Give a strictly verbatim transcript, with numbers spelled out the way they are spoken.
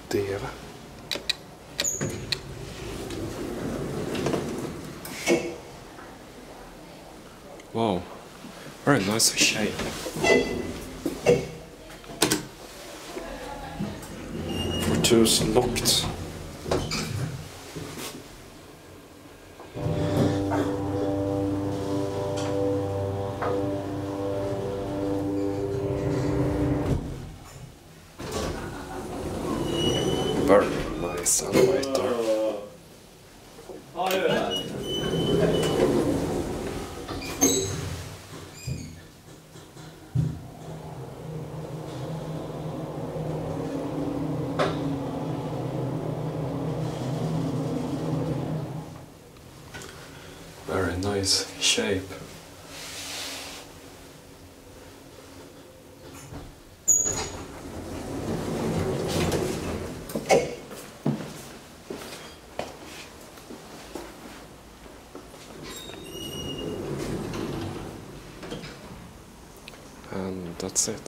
det, va? Wow, very nice shape. Fortu's locked. Very nice elevator. Very nice shape. And that's it.